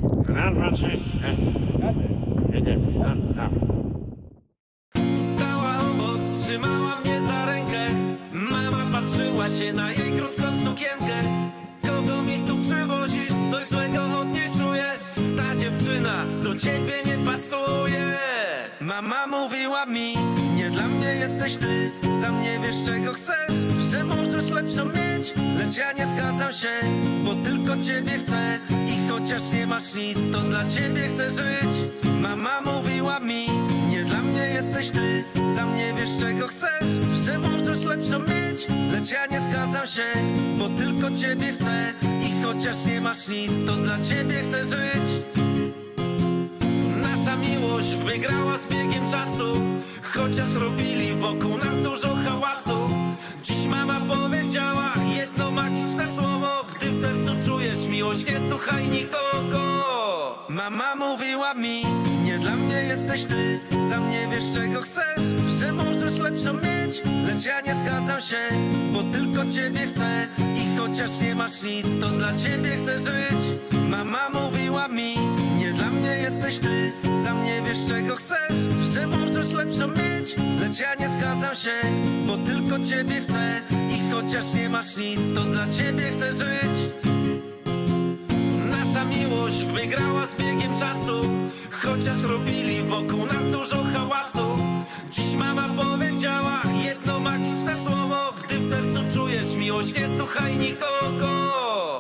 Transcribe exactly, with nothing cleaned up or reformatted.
Raz, dwa, trzy. Jedziemy. Stała obok, trzymała mnie za rękę. Mama patrzyła się na jej krótką sukienkę. Kogo mi tu przywozisz? Coś złego od niej czuję. Ta dziewczyna do ciebie nie pasuje. Mama mówiła mi, nie dla mnie jesteś ty. Sam nie wiesz czego chcesz, że możesz lepszą mieć. Lecz ja nie zgadzam się, bo tylko ciebie chcę. I chociaż nie masz nic, to dla ciebie chcę żyć. Mama mówiła mi, nie dla mnie jesteś ty. Sam nie wiesz czego chcesz, że możesz lepszą mieć. Lecz ja nie zgadzam się, bo tylko ciebie chcę. I chociaż nie masz nic, to dla ciebie chcę żyć. Nasza miłość wygrała z biegiem czasu, chociaż robili wokół nas dużo hałasu. Dziś mama powiedziała jedno magiczne słowo: gdy w sercu czujesz miłość, nie słuchaj nikogo. Mama mówiła mi, nie dla mnie jesteś ty. Sam nie wiesz czego chcesz, że możesz lepszą mieć. Lecz ja nie zgadzam się, bo tylko ciebie chcę. I chociaż nie masz nic, to dla ciebie chcę żyć. Mama mówiła mi, nie dla mnie jesteś ty. Sam nie wiesz czego chcesz, że możesz lepszą mieć. Lecz ja nie zgadzam się, bo tylko ciebie chcę. I chociaż nie masz nic, to dla ciebie chcę żyć. Nasza miłość wygrała z biegiem czasu, chociaż robili wokół nas dużo hałasu. Dziś mama powiedziała jedno magiczne słowo: gdy w sercu czujesz miłość, nie słuchaj nikogo.